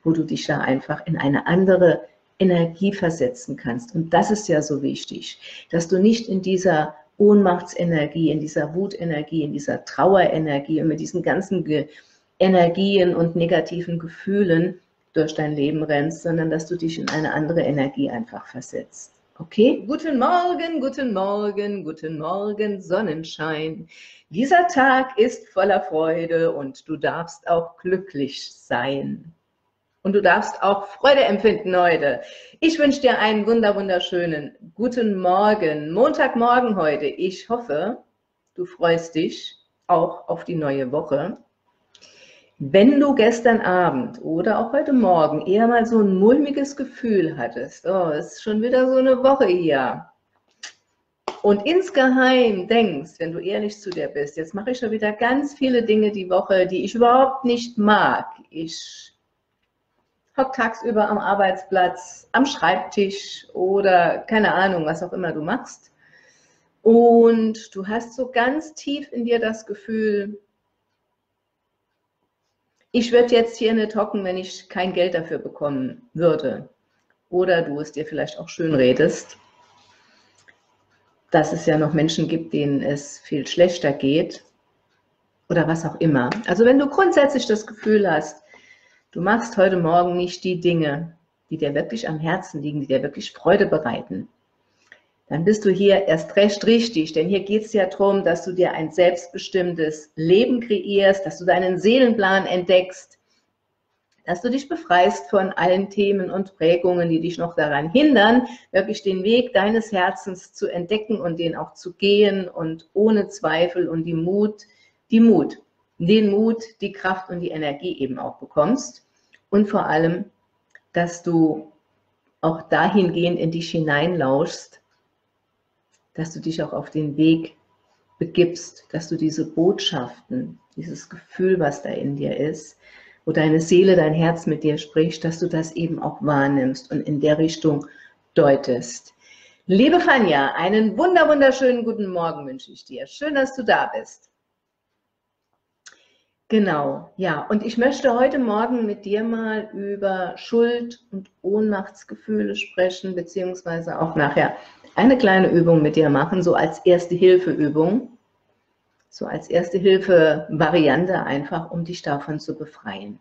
wo du dich da einfach in eine andere Energie versetzen kannst. Und das ist ja so wichtig, dass du nicht in dieser Ohnmachtsenergie, in dieser Wutenergie, in dieser Trauerenergie und mit diesen ganzen Energien und negativen Gefühlen durch dein Leben rennst, sondern dass du dich in eine andere Energie einfach versetzt. Okay? Guten Morgen, guten Morgen, guten Morgen, Sonnenschein. Dieser Tag ist voller Freude und du darfst auch glücklich sein. Und du darfst auch Freude empfinden heute. Ich wünsche dir einen wunderschönen guten Morgen, Montagmorgen heute. Ich hoffe, du freust dich auch auf die neue Woche. Wenn du gestern Abend oder auch heute Morgen eher mal so ein mulmiges Gefühl hattest, oh, es ist schon wieder so eine Woche hier, und insgeheim denkst, wenn du ehrlich zu dir bist, jetzt mache ich schon wieder ganz viele Dinge die Woche, die ich überhaupt nicht mag. Ich hock tagsüber am Arbeitsplatz, am Schreibtisch oder keine Ahnung, was auch immer du machst. Und du hast so ganz tief in dir das Gefühl, ich würde jetzt hier nicht hocken, wenn ich kein Geld dafür bekommen würde. Oder du es dir vielleicht auch schön redest, dass es ja noch Menschen gibt, denen es viel schlechter geht. Oder was auch immer. Also wenn du grundsätzlich das Gefühl hast, du machst heute Morgen nicht die Dinge, die dir wirklich am Herzen liegen, die dir wirklich Freude bereiten, dann bist du hier erst recht richtig, denn hier geht es ja darum, dass du dir ein selbstbestimmtes Leben kreierst, dass du deinen Seelenplan entdeckst, dass du dich befreist von allen Themen und Prägungen, die dich noch daran hindern, wirklich den Weg deines Herzens zu entdecken und den auch zu gehen und ohne Zweifel und den Mut, die Kraft und die Energie eben auch bekommst. Und vor allem, dass du auch dahingehend in dich hineinlauschst, dass du dich auch auf den Weg begibst, dass du diese Botschaften, dieses Gefühl, was da in dir ist, wo deine Seele, dein Herz mit dir spricht, dass du das eben auch wahrnimmst und in der Richtung deutest. Liebe Fanja, einen wunderschönen guten Morgen wünsche ich dir. Schön, dass du da bist. Genau, ja, und ich möchte heute Morgen mit dir mal über Schuld- und Ohnmachtsgefühle sprechen, beziehungsweise auch nachher eine kleine Übung mit dir machen, so als Erste-Hilfe-Übung, so als Erste-Hilfe-Variante einfach, um dich davon zu befreien.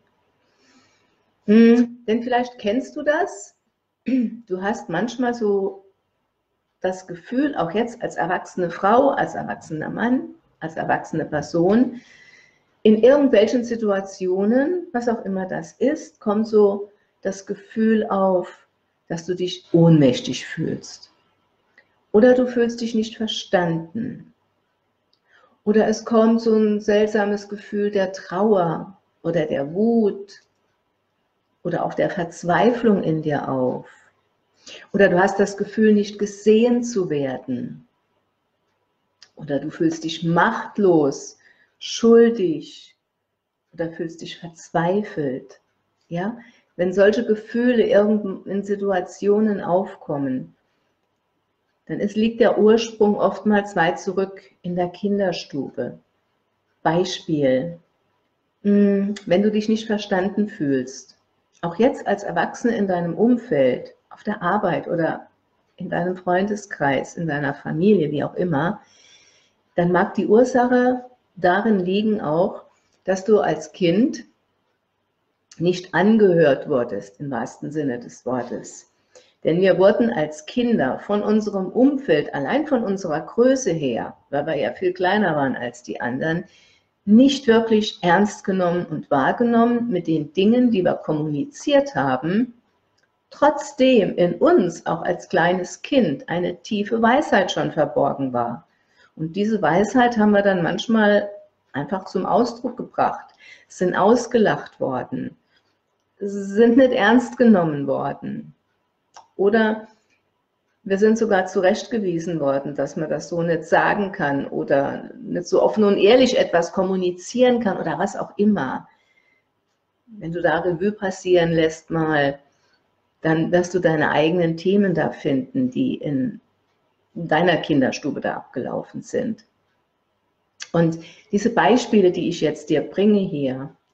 Denn vielleicht kennst du das, du hast manchmal so das Gefühl, auch jetzt als erwachsene Frau, als erwachsener Mann, als erwachsene Person, in irgendwelchen Situationen, was auch immer das ist, kommt so das Gefühl auf, dass du dich ohnmächtig fühlst. Oder du fühlst dich nicht verstanden. Oder es kommt so ein seltsames Gefühl der Trauer oder der Wut oder auch der Verzweiflung in dir auf. Oder du hast das Gefühl, nicht gesehen zu werden. Oder du fühlst dich machtlos, schuldig oder fühlst dich verzweifelt. Ja? Wenn solche Gefühle in Situationen aufkommen, dann liegt der Ursprung oftmals weit zurück in der Kinderstube. Beispiel, wenn du dich nicht verstanden fühlst, auch jetzt als Erwachsene in deinem Umfeld, auf der Arbeit oder in deinem Freundeskreis, in deiner Familie, wie auch immer, dann mag die Ursache darin liegen auch, dass du als Kind nicht angehört wurdest, im wahrsten Sinne des Wortes. Denn wir wurden als Kinder von unserem Umfeld, allein von unserer Größe her, weil wir ja viel kleiner waren als die anderen, nicht wirklich ernst genommen und wahrgenommen mit den Dingen, die wir kommuniziert haben, trotzdem in uns auch als kleines Kind eine tiefe Weisheit schon verborgen war. Und diese Weisheit haben wir dann manchmal einfach zum Ausdruck gebracht, sind ausgelacht worden, sind nicht ernst genommen worden. Oder wir sind sogar zurechtgewiesen worden, dass man das so nicht sagen kann oder nicht so offen und ehrlich etwas kommunizieren kann oder was auch immer. Wenn du da Revue passieren lässt mal, dann wirst du deine eigenen Themen da finden, die in deiner Kinderstube da abgelaufen sind. Und diese Beispiele, die ich jetzt dir bringe hier,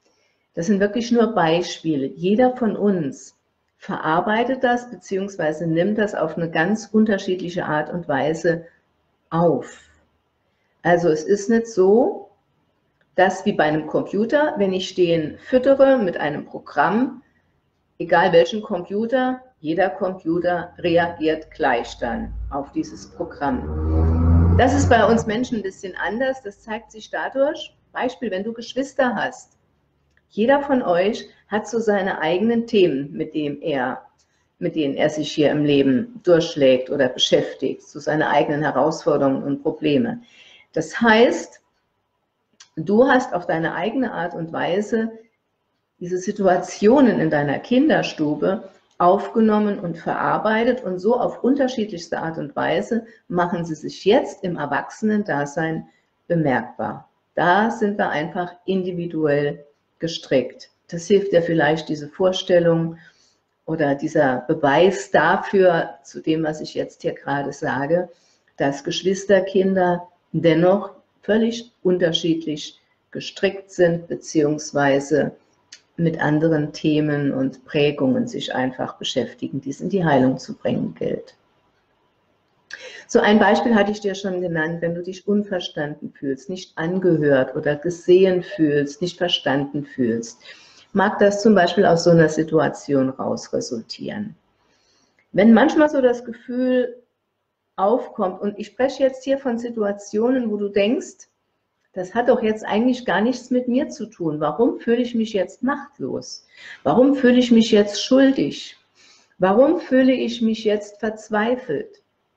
Das sind wirklich nur Beispiele. Jeder von uns verarbeitet das bzw. nimmt das auf eine ganz unterschiedliche Art und Weise auf. Also es ist nicht so, dass wie bei einem Computer, wenn ich den füttere mit einem Programm, egal welchen Computer, jeder Computer reagiert gleich dann auf dieses Programm. Das ist bei uns Menschen ein bisschen anders. Das zeigt sich dadurch, Beispiel, wenn du Geschwister hast. Jeder von euch hat so seine eigenen Themen, mit denen er sich hier im Leben durchschlägt oder beschäftigt, so seine eigenen Herausforderungen und Probleme. Das heißt, du hast auf deine eigene Art und Weise diese Situationen in deiner Kinderstube aufgenommen und verarbeitet und so auf unterschiedlichste Art und Weise machen sie sich jetzt im Erwachsenen-Dasein bemerkbar. Da sind wir einfach individuell gestrickt. Das hilft dir vielleicht diese Vorstellung oder dieser Beweis dafür, zu dem, was ich jetzt hier gerade sage, dass Geschwisterkinder dennoch völlig unterschiedlich gestrickt sind, beziehungsweise mit anderen Themen und Prägungen sich einfach beschäftigen, die es in die Heilung zu bringen gilt. So ein Beispiel hatte ich dir schon genannt, wenn du dich unverstanden fühlst, nicht angehört oder gesehen fühlst, nicht verstanden fühlst, mag das zum Beispiel aus so einer Situation raus resultieren. Wenn manchmal so das Gefühl aufkommt, und ich spreche jetzt hier von Situationen, wo du denkst, das hat doch jetzt eigentlich gar nichts mit mir zu tun. Warum fühle ich mich jetzt machtlos? Warum fühle ich mich jetzt schuldig? Warum fühle ich mich jetzt verzweifelt?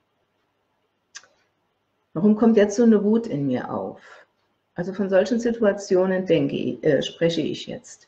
Warum kommt jetzt so eine Wut in mir auf? Also von solchen Situationen spreche ich jetzt.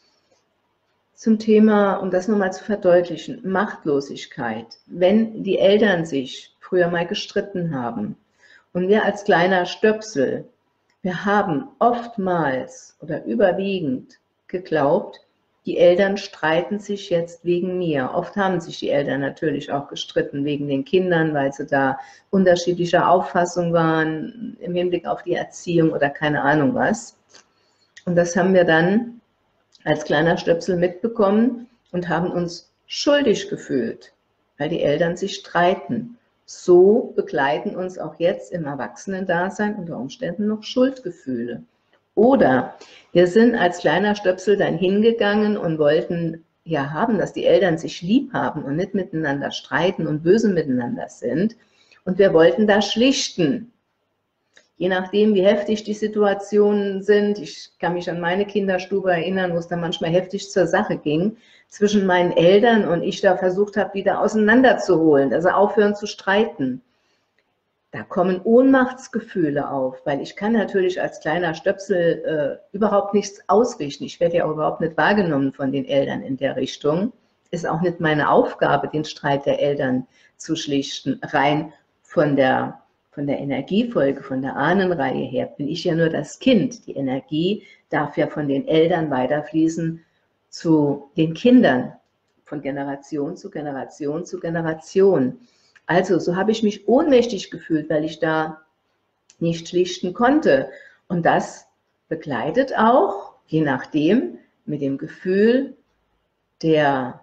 Zum Thema, um das nochmal zu verdeutlichen, Machtlosigkeit. Wenn die Eltern sich früher mal gestritten haben und wir als kleiner Stöpsel, wir haben oftmals oder überwiegend geglaubt, die Eltern streiten sich jetzt wegen mir. Oft haben sich die Eltern natürlich auch gestritten wegen den Kindern, weil sie da unterschiedlicher Auffassung waren im Hinblick auf die Erziehung oder keine Ahnung was. Und das haben wir dann als kleiner Stöpsel mitbekommen und haben uns schuldig gefühlt, weil die Eltern sich streiten. So begleiten uns auch jetzt im Erwachsenendasein unter Umständen noch Schuldgefühle. Oder wir sind als kleiner Stöpsel dann hingegangen und wollten ja haben, dass die Eltern sich lieb haben und nicht miteinander streiten und böse miteinander sind. Und wir wollten da schlichten. Je nachdem, wie heftig die Situationen sind. Ich kann mich an meine Kinderstube erinnern, wo es dann manchmal heftig zur Sache ging, zwischen meinen Eltern und ich da versucht habe, die da auseinanderzuholen, dass sie aufhören zu streiten. Da kommen Ohnmachtsgefühle auf, weil ich kann natürlich als kleiner Stöpsel überhaupt nichts ausrichten. Ich werde ja auch überhaupt nicht wahrgenommen von den Eltern in der Richtung. Ist auch nicht meine Aufgabe, den Streit der Eltern zu schlichten. Rein von der Energiefolge, von der Ahnenreihe her, bin ich ja nur das Kind. Die Energie darf ja von den Eltern weiterfließen zu den Kindern, von Generation zu Generation zu Generation. Also, so habe ich mich ohnmächtig gefühlt, weil ich da nicht schlichten konnte. Und das begleitet auch, je nachdem, mit dem Gefühl der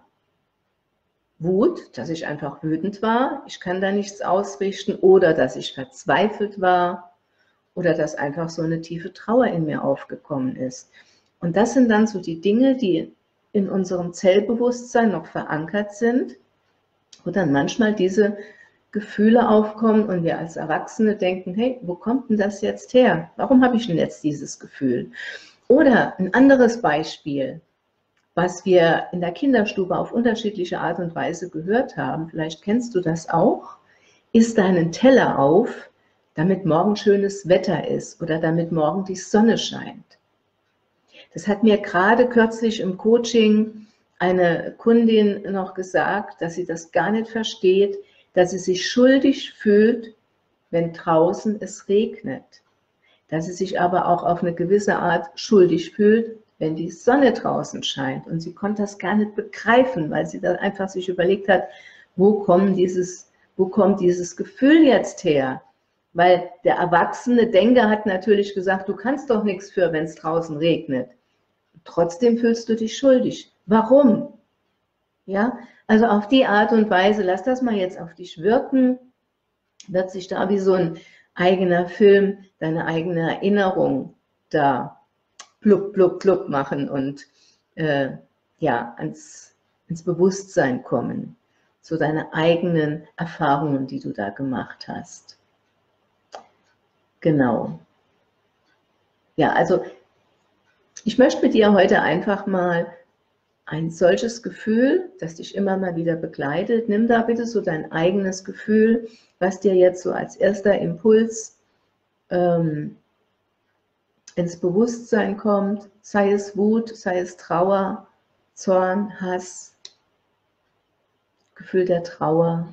Wut, dass ich einfach wütend war, ich kann da nichts ausrichten, oder dass ich verzweifelt war, oder dass einfach so eine tiefe Trauer in mir aufgekommen ist. Und das sind dann so die Dinge, die in unserem Zellbewusstsein noch verankert sind, wo dann manchmal diese Gefühle aufkommen und wir als Erwachsene denken, hey, wo kommt denn das jetzt her? Warum habe ich denn jetzt dieses Gefühl? Oder ein anderes Beispiel, was wir in der Kinderstube auf unterschiedliche Art und Weise gehört haben, vielleicht kennst du das auch, isst deinen Teller auf, damit morgen schönes Wetter ist oder damit morgen die Sonne scheint. Das hat mir gerade kürzlich im Coaching eine Kundin noch gesagt, dass sie das gar nicht versteht, dass sie sich schuldig fühlt, wenn draußen es regnet. Dass sie sich aber auch auf eine gewisse Art schuldig fühlt, wenn die Sonne draußen scheint. Und sie konnte das gar nicht begreifen, weil sie dann einfach sich überlegt hat, wo kommt dieses Gefühl jetzt her? Weil der erwachsene Denker hat natürlich gesagt, du kannst doch nichts für, wenn es draußen regnet. Trotzdem fühlst du dich schuldig. Warum? Ja, also auf die Art und Weise, lass das mal jetzt auf dich wirken, wird sich da wie so ein eigener Film, deine eigene Erinnerung da plupp, plupp, plupp machen und ja, ins Bewusstsein kommen, zu deinen eigenen Erfahrungen, die du da gemacht hast. Genau. Ja, also ich möchte mit dir heute einfach mal ein solches Gefühl, das dich immer mal wieder begleitet, nimm da bitte so dein eigenes Gefühl, was dir jetzt so als erster Impuls ins Bewusstsein kommt, sei es Wut, sei es Trauer, Zorn, Hass, Gefühl der Trauer,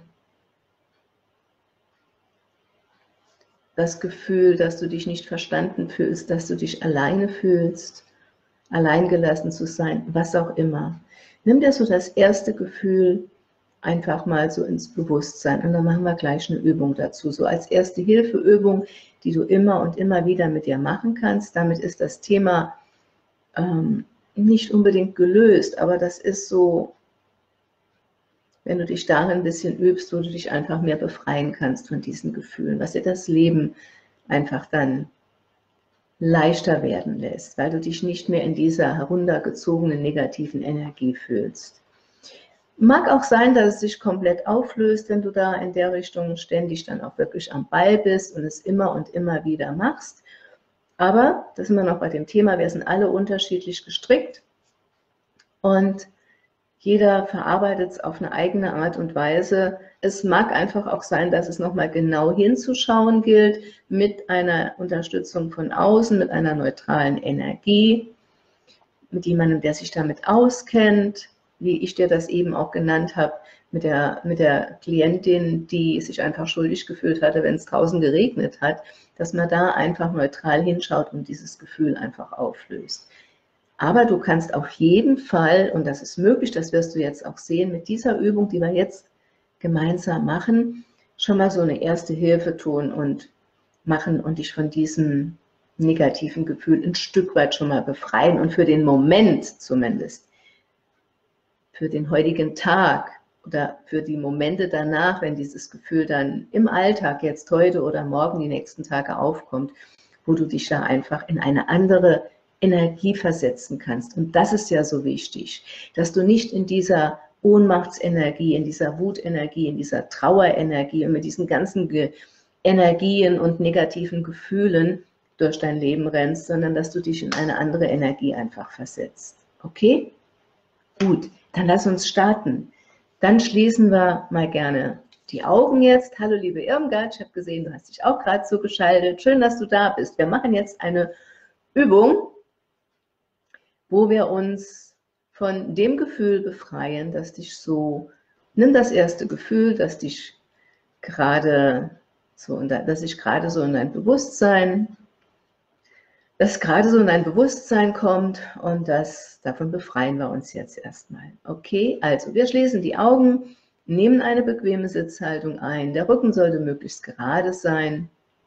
das Gefühl, dass du dich nicht verstanden fühlst, dass du dich alleine fühlst, alleingelassen zu sein, was auch immer. Nimm dir so das erste Gefühl einfach mal so ins Bewusstsein und dann machen wir gleich eine Übung dazu, so als erste Hilfeübung, die du immer und immer wieder mit dir machen kannst. Damit ist das Thema nicht unbedingt gelöst, aber das ist so, wenn du dich darin ein bisschen übst, wo du dich einfach mehr befreien kannst von diesen Gefühlen, was dir das Leben einfach dann leichter werden lässt, weil du dich nicht mehr in dieser heruntergezogenen negativen Energie fühlst. Mag auch sein, dass es sich komplett auflöst, wenn du da in der Richtung ständig dann auch wirklich am Ball bist und es immer und immer wieder machst. Aber, das sind wir noch bei dem Thema, wir sind alle unterschiedlich gestrickt und jeder verarbeitet es auf eine eigene Art und Weise. Es mag einfach auch sein, dass es nochmal genau hinzuschauen gilt, mit einer Unterstützung von außen, mit einer neutralen Energie, mit jemandem, der sich damit auskennt, wie ich dir das eben auch genannt habe, mit der Klientin, die sich einfach schuldig gefühlt hatte, wenn es draußen geregnet hat, dass man da einfach neutral hinschaut und dieses Gefühl einfach auflöst. Aber du kannst auf jeden Fall, und das ist möglich, das wirst du jetzt auch sehen, mit dieser Übung, die wir jetzt gemeinsam machen, schon mal so eine erste Hilfe tun und machen und dich von diesem negativen Gefühl ein Stück weit schon mal befreien und für den Moment zumindest, für den heutigen Tag oder für die Momente danach, wenn dieses Gefühl dann im Alltag jetzt heute oder morgen die nächsten Tage aufkommt, wo du dich da einfach in eine andere Energie versetzen kannst. Und das ist ja so wichtig, dass du nicht in dieser Ohnmachtsenergie, in dieser Wutenergie, in dieser Trauerenergie und mit diesen ganzen Energien und negativen Gefühlen durch dein Leben rennst, sondern dass du dich in eine andere Energie einfach versetzt. Okay? Gut, dann lass uns starten. Dann schließen wir mal gerne die Augen jetzt. Hallo liebe Irmgard, ich habe gesehen, du hast dich auch gerade zugeschaltet. Schön, dass du da bist. Wir machen jetzt eine Übung, wo wir uns von dem Gefühl befreien, das dich so, nimm das erste Gefühl, das dich gerade so, dass sich gerade so in dein Bewusstsein, das gerade so in dein Bewusstsein kommt und davon befreien wir uns jetzt erstmal. Okay, also wir schließen die Augen, nehmen eine bequeme Sitzhaltung ein. Der Rücken sollte möglichst gerade sein,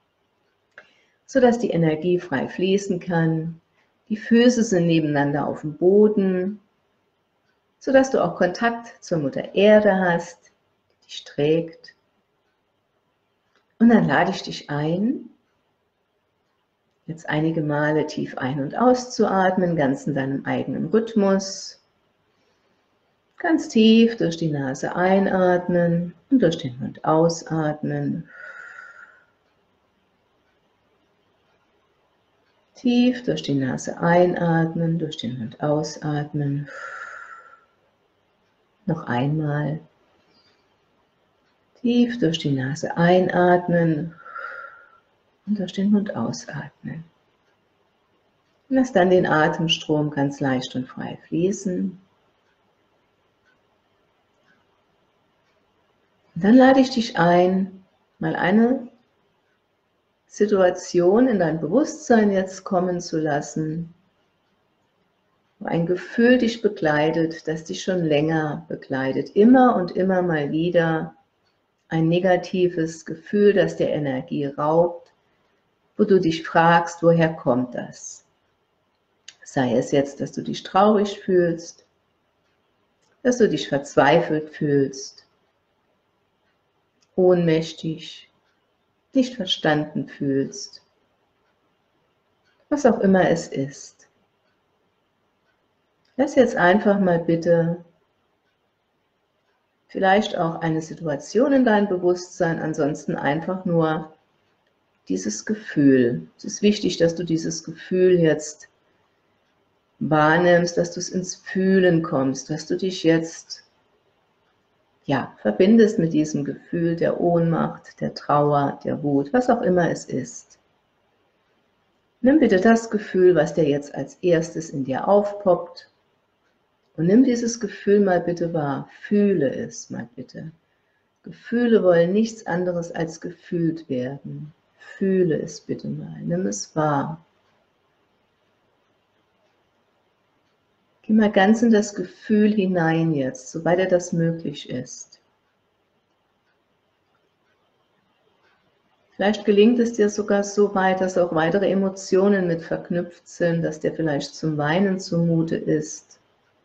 sodass die Energie frei fließen kann. Die Füße sind nebeneinander auf dem Boden, sodass du auch Kontakt zur Mutter Erde hast, die dich trägt. Und dann lade ich dich ein, jetzt einige Male tief ein- und auszuatmen, ganz in deinem eigenen Rhythmus. Ganz tief durch die Nase einatmen und durch den Mund ausatmen. Tief durch die Nase einatmen, durch den Mund ausatmen. Noch einmal. Tief durch die Nase einatmen und durch den Mund ausatmen. Und lass dann den Atemstrom ganz leicht und frei fließen. Und dann lade ich dich ein, mal eine Situation in dein Bewusstsein jetzt kommen zu lassen, wo ein Gefühl dich begleitet, das dich schon länger begleitet, immer und immer mal wieder ein negatives Gefühl, das dir Energie raubt, wo du dich fragst, woher kommt das? Sei es jetzt, dass du dich traurig fühlst, dass du dich verzweifelt fühlst, ohnmächtig, nicht verstanden fühlst, was auch immer es ist. Lass jetzt einfach mal bitte vielleicht auch eine Situation in dein Bewusstsein, ansonsten einfach nur dieses Gefühl. Es ist wichtig, dass du dieses Gefühl jetzt wahrnimmst, dass du es ins Fühlen kommst, dass du dich jetzt verbindest mit diesem Gefühl der Ohnmacht, der Trauer, der Wut, was auch immer es ist. Nimm bitte das Gefühl, was dir jetzt als erstes in dir aufpoppt, und nimm dieses Gefühl mal bitte wahr, fühle es mal bitte. Gefühle wollen nichts anderes als gefühlt werden. Fühle es bitte mal, nimm es wahr. Geh mal ganz in das Gefühl hinein jetzt, soweit dir das möglich ist. Vielleicht gelingt es dir sogar so weit, dass auch weitere Emotionen mit verknüpft sind, dass dir vielleicht zum Weinen zumute ist.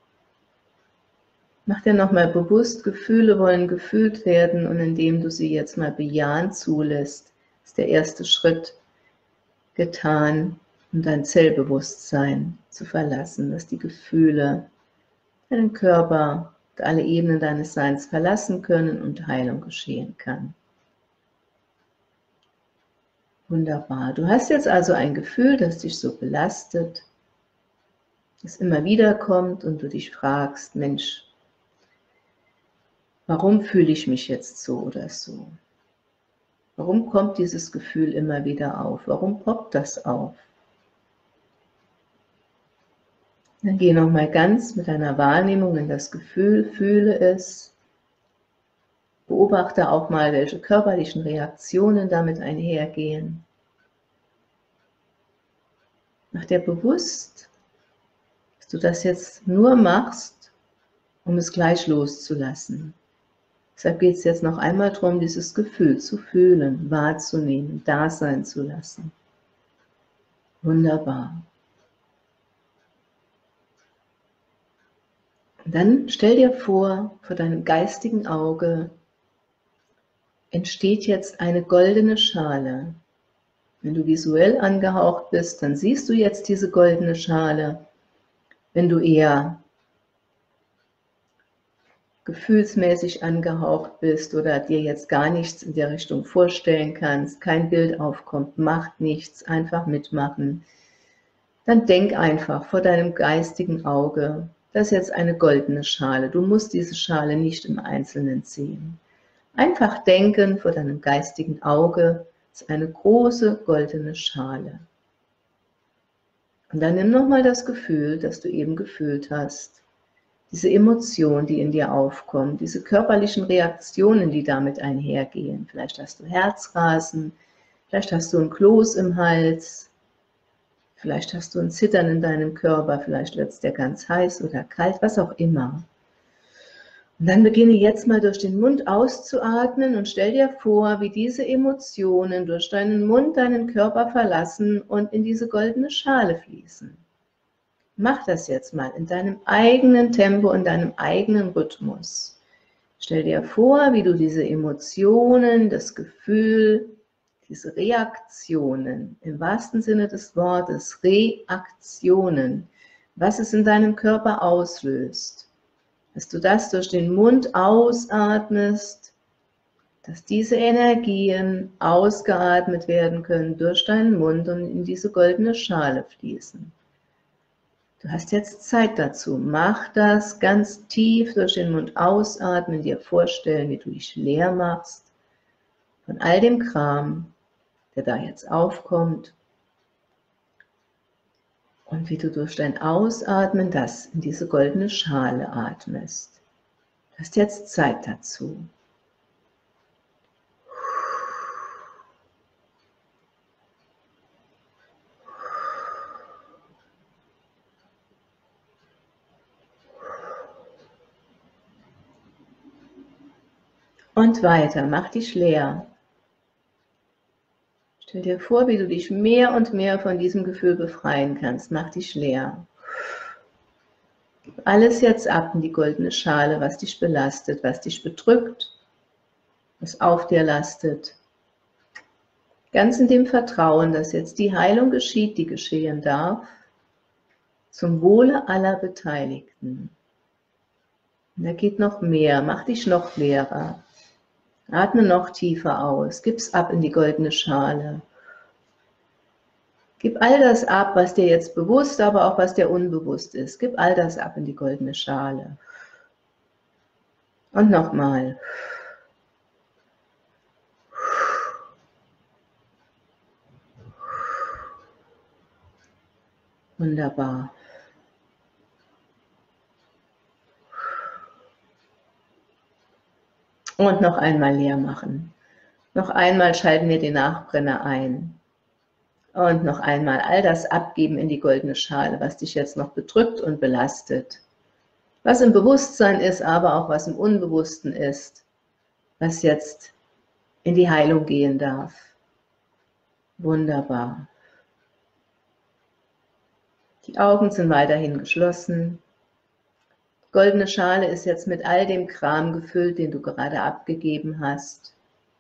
Mach dir nochmal bewusst, Gefühle wollen gefühlt werden, und indem du sie jetzt mal bejahend zulässt, ist der erste Schritt getan, um dein Zellbewusstsein zu verlassen, dass die Gefühle deinen Körper und alle Ebenen deines Seins verlassen können und Heilung geschehen kann. Wunderbar. Du hast jetzt also ein Gefühl, das dich so belastet, das immer wieder kommt und du dich fragst, Mensch, warum fühle ich mich jetzt so oder so? Warum kommt dieses Gefühl immer wieder auf? Warum poppt das auf? Dann geh nochmal ganz mit deiner Wahrnehmung in das Gefühl, fühle es. Beobachte auch mal, welche körperlichen Reaktionen damit einhergehen. Mach dir bewusst, dass du das jetzt nur machst, um es gleich loszulassen. Deshalb geht es jetzt noch einmal darum, dieses Gefühl zu fühlen, wahrzunehmen, da sein zu lassen. Wunderbar. Und dann stell dir vor deinem geistigen Auge entsteht jetzt eine goldene Schale. Wenn du visuell angehaucht bist, dann siehst du jetzt diese goldene Schale. Wenn du eher gefühlsmäßig angehaucht bist oder dir jetzt gar nichts in der Richtung vorstellen kannst, kein Bild aufkommt, macht nichts, einfach mitmachen, dann denk einfach vor deinem geistigen Auge, das ist jetzt eine goldene Schale. Du musst diese Schale nicht im Einzelnen sehen. Einfach denken, vor deinem geistigen Auge ist eine große goldene Schale. Und dann nimm nochmal das Gefühl, das du eben gefühlt hast, diese Emotion, die in dir aufkommt, diese körperlichen Reaktionen, die damit einhergehen. Vielleicht hast du Herzrasen, vielleicht hast du ein Kloß im Hals, vielleicht hast du ein Zittern in deinem Körper, vielleicht wird es dir ganz heiß oder kalt, was auch immer. Und dann beginne jetzt mal durch den Mund auszuatmen und stell dir vor, wie diese Emotionen durch deinen Mund deinen Körper verlassen und in diese goldene Schale fließen. Mach das jetzt mal in deinem eigenen Tempo, in deinem eigenen Rhythmus. Stell dir vor, wie du diese Emotionen, das Gefühl, diese Reaktionen, im wahrsten Sinne des Wortes, Reaktionen, was es in deinem Körper auslöst, dass du das durch den Mund ausatmest, dass diese Energien ausgeatmet werden können durch deinen Mund und in diese goldene Schale fließen. Du hast jetzt Zeit dazu. Mach das ganz tief durch den Mund ausatmen, dir vorstellen, wie du dich leer machst von all dem Kram, der da jetzt aufkommt, und wie du durch dein Ausatmen das in diese goldene Schale atmest. Du hast jetzt Zeit dazu. Und weiter, mach dich leer. Stell dir vor, wie du dich mehr und mehr von diesem Gefühl befreien kannst. Mach dich leer. Alles jetzt ab in die goldene Schale, was dich belastet, was dich bedrückt, was auf dir lastet. Ganz in dem Vertrauen, dass jetzt die Heilung geschieht, die geschehen darf, zum Wohle aller Beteiligten. Und da geht noch mehr, mach dich noch leerer. Atme noch tiefer aus, gib's ab in die goldene Schale. Gib all das ab, was dir jetzt bewusst, aber auch was dir unbewusst ist. Gib all das ab in die goldene Schale. Und nochmal. Wunderbar. Und noch einmal leer machen. Noch einmal schalten wir den Nachbrenner ein. Und noch einmal all das abgeben in die goldene Schale, was dich jetzt noch bedrückt und belastet. Was im Bewusstsein ist, aber auch was im Unbewussten ist, was jetzt in die Heilung gehen darf. Wunderbar. Die Augen sind weiterhin geschlossen. Die goldene Schale ist jetzt mit all dem Kram gefüllt, den du gerade abgegeben hast.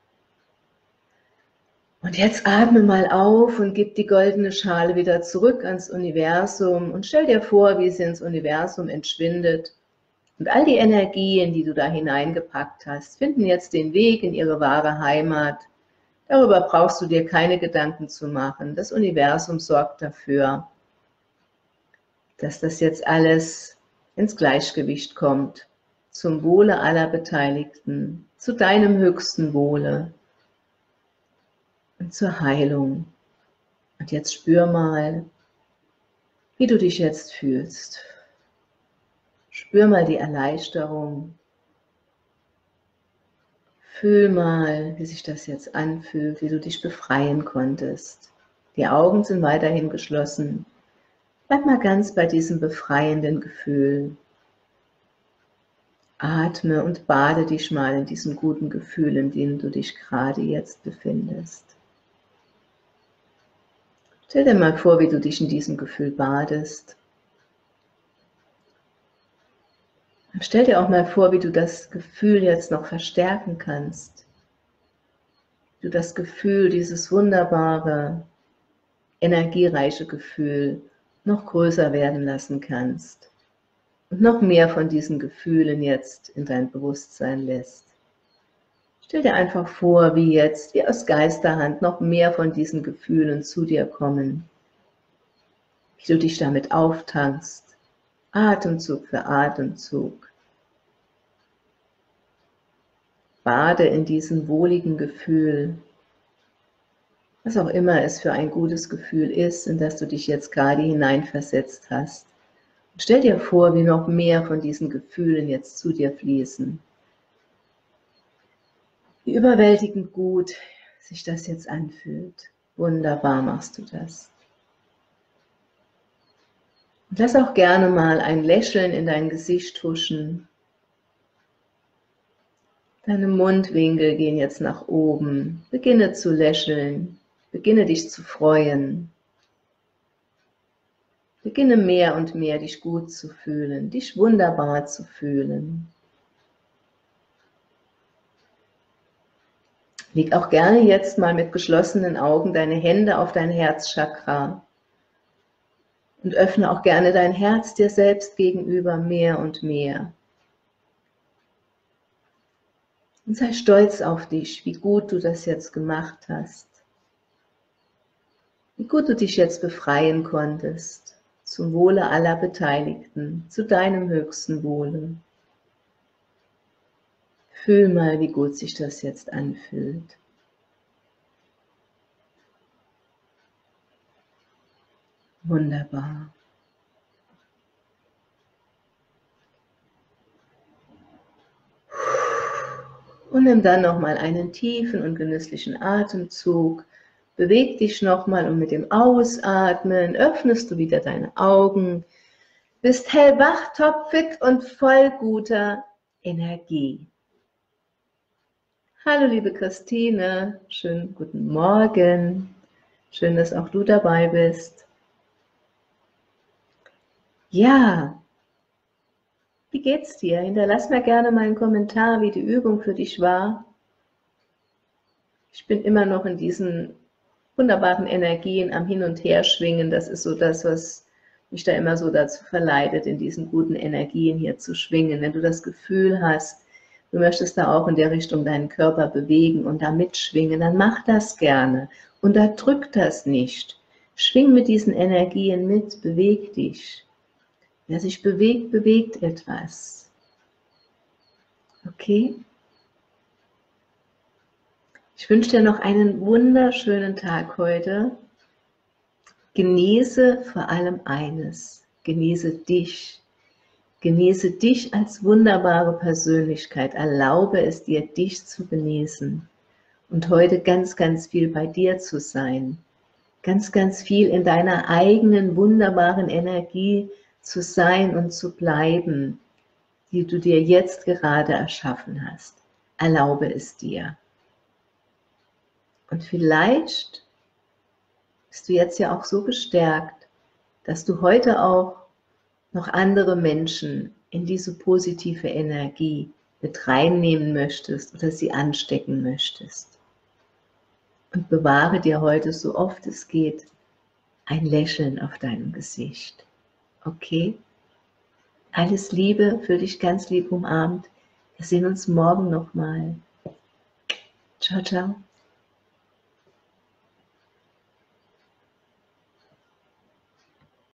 Und jetzt atme mal auf und gib die goldene Schale wieder zurück ans Universum und stell dir vor, wie sie ins Universum entschwindet. Und all die Energien, die du da hineingepackt hast, finden jetzt den Weg in ihre wahre Heimat. Darüber brauchst du dir keine Gedanken zu machen. Das Universum sorgt dafür, dass das jetzt alles ins Gleichgewicht kommt, zum Wohle aller Beteiligten, zu deinem höchsten Wohle und zur Heilung. Und jetzt spür mal, wie du dich jetzt fühlst. Spür mal die Erleichterung. Fühl mal, wie sich das jetzt anfühlt, wie du dich befreien konntest. Die Augen sind weiterhin geschlossen. Bleib mal ganz bei diesem befreienden Gefühl. Atme und bade dich mal in diesem guten Gefühl, in dem du dich gerade jetzt befindest. Stell dir mal vor, wie du dich in diesem Gefühl badest. Stell dir auch mal vor, wie du das Gefühl jetzt noch verstärken kannst. Wie du das Gefühl, dieses wunderbare, energiereiche Gefühl noch größer werden lassen kannst. Und noch mehr von diesen Gefühlen jetzt in dein Bewusstsein lässt. Stell dir einfach vor, wie jetzt, wie aus Geisterhand, noch mehr von diesen Gefühlen zu dir kommen. Wie du dich damit auftankst, Atemzug für Atemzug. Bade in diesem wohligen Gefühl, was auch immer es für ein gutes Gefühl ist, in das du dich jetzt gerade hineinversetzt hast. Und stell dir vor, wie noch mehr von diesen Gefühlen jetzt zu dir fließen. Wie überwältigend gut sich das jetzt anfühlt. Wunderbar machst du das. Und lass auch gerne mal ein Lächeln in dein Gesicht huschen. Deine Mundwinkel gehen jetzt nach oben. Beginne zu lächeln. Beginne dich zu freuen. Beginne mehr und mehr dich gut zu fühlen, dich wunderbar zu fühlen. Leg auch gerne jetzt mal mit geschlossenen Augen deine Hände auf dein Herzchakra und öffne auch gerne dein Herz dir selbst gegenüber mehr und mehr. Und sei stolz auf dich, wie gut du das jetzt gemacht hast. Wie gut du dich jetzt befreien konntest, zum Wohle aller Beteiligten, zu deinem höchsten Wohle. Fühl mal, wie gut sich das jetzt anfühlt. Wunderbar. Und nimm dann nochmal einen tiefen und genüsslichen Atemzug. Beweg dich nochmal und mit dem Ausatmen öffnest du wieder deine Augen. Bist hellwach, topfit und voll guter Energie. Hallo liebe Christine, schönen guten Morgen. Schön, dass auch du dabei bist. Ja, Wie geht's dir? Hinterlass mir gerne mal einen Kommentar, wie die Übung für dich war. Ich bin immer noch in diesen wunderbaren Energien am Hin- und Herschwingen. Das ist so das, was mich da immer so dazu verleitet, in diesen guten Energien hier zu schwingen. Wenn du das Gefühl hast, du möchtest da auch in der Richtung deinen Körper bewegen und da mitschwingen, dann mach das gerne. Unterdrück das nicht. Schwing mit diesen Energien mit, beweg dich. Wer sich bewegt, bewegt etwas. Okay? Ich wünsche dir noch einen wunderschönen Tag heute. Genieße vor allem eines. Genieße dich. Genieße dich als wunderbare Persönlichkeit. Erlaube es dir, dich zu genießen. Und heute ganz, ganz viel bei dir zu sein. Ganz, ganz viel in deiner eigenen wunderbaren Energie zu sein und zu bleiben, die du dir jetzt gerade erschaffen hast. Erlaube es dir. Und vielleicht bist du jetzt ja auch so gestärkt, dass du heute auch noch andere Menschen in diese positive Energie mit reinnehmen möchtest oder sie anstecken möchtest. Und bewahre dir heute, so oft es geht, ein Lächeln auf deinem Gesicht. Okay? Alles Liebe, fühl dich ganz lieb umarmt. Wir sehen uns morgen nochmal. Ciao, ciao.